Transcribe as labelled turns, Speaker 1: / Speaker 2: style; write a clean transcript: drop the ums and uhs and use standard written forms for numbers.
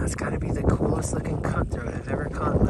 Speaker 1: That's gotta be the coolest looking cutthroat I've ever caught in